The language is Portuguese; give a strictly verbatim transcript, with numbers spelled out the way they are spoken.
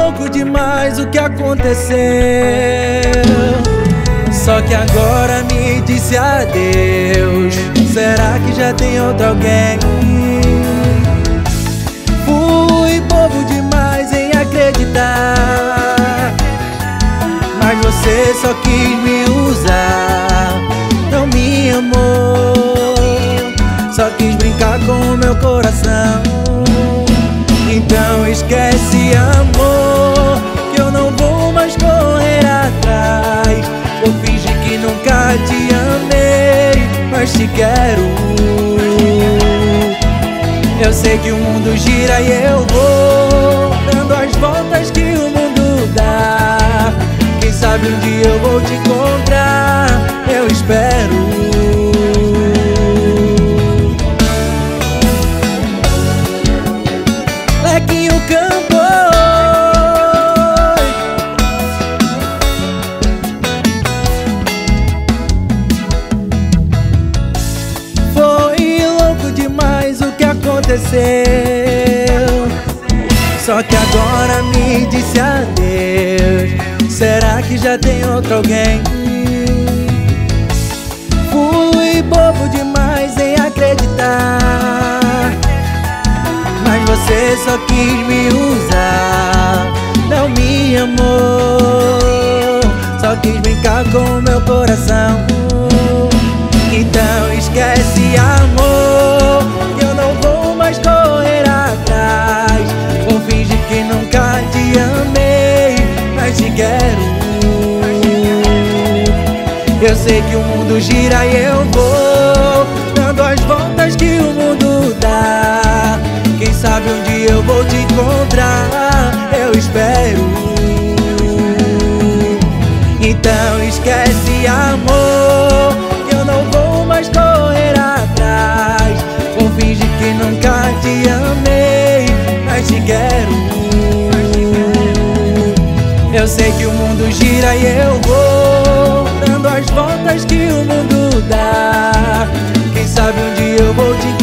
louco demais o que aconteceu. Só que agora me disse adeus. Será que já tem outro alguém? Fui bobo demais em acreditar, mas você só quis me usar. Não me amou, só quis brincar com o meu coração. Então esquece, amor, que eu não vou mais correr atrás. Vou fingir que nunca te amei, mas te quero. Eu sei que o mundo gira e eu vou dando as voltas que o mundo dá. Quem sabe um dia eu vou te encontrar, eu espero. Lequinho cantou. Foi louco demais o que aconteceu. Só que agora me disse adeus. Será que já tem outro alguém? Fui bobo demais em acreditar, mas você só quis me usar. Não me amou, só quis brincar com o meu coração. Então esquece, amor, que eu não vou mais correr atrás. Vou fingir que nunca te amei, mas te quero. Eu sei que o mundo gira e eu vou dando as voltas que o mundo dá. Quem sabe um dia eu vou te encontrar, eu espero. Então esquece, amor, que eu não vou mais correr atrás. Vou fingir que nunca te amei, mas te quero. Eu sei que o mundo gira e eu vou dando as voltas que o mundo dá. Quem sabe um dia eu vou te encontrar,